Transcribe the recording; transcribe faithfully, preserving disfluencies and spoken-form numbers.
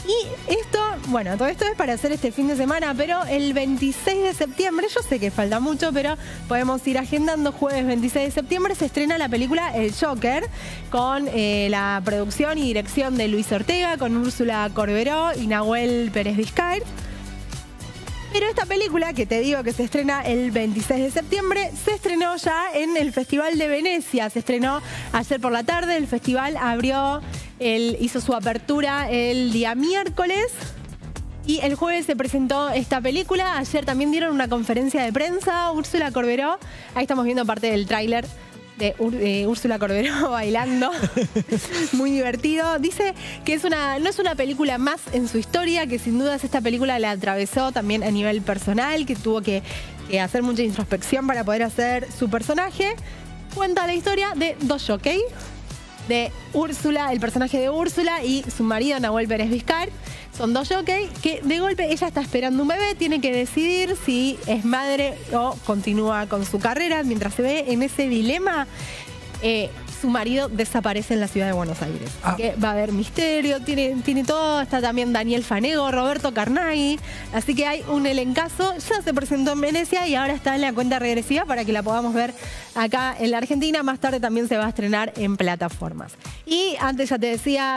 Y esto, bueno, todo esto es para hacer este fin de semana, pero el veintiséis de septiembre, yo sé que falta mucho, pero podemos ir agendando. Jueves veintiséis de septiembre se estrena la película El Joker, con eh, la producción y dirección de Luis Ortega, con Úrsula Corberó y Nahuel Pérez Vizcayart. Pero esta película, que te digo que se estrena el veintiséis de septiembre, se estrenó ya en el Festival de Venecia. Se estrenó ayer por la tarde. El festival abrió, el, hizo su apertura el día miércoles. Y el jueves se presentó esta película. Ayer también dieron una conferencia de prensa. Úrsula Corberó. Ahí estamos viendo parte del tráiler de eh, Úrsula Corberó bailando. Muy divertido. Dice que es una, no es una película más en su historia, que sin dudas esta película la atravesó también a nivel personal, que tuvo que, que hacer mucha introspección para poder hacer su personaje. Cuenta la historia de dos jockeys, de Úrsula, el personaje de Úrsula y su marido Nahuel Pérez Vizcayart. Son dos jockeys que de golpe ella está esperando un bebé, tiene que decidir si es madre o continúa con su carrera. Mientras se ve en ese dilema, eh, su marido desaparece en la ciudad de Buenos Aires. Ah. Así que va a haber misterio, tiene, tiene todo. Está también Daniel Fanego, Roberto Carnaghi. Así que hay un elencazo. Ya se presentó en Venecia y ahora está en la cuenta regresiva para que la podamos ver acá en la Argentina. Más tarde también se va a estrenar en plataformas. Y antes ya te decía...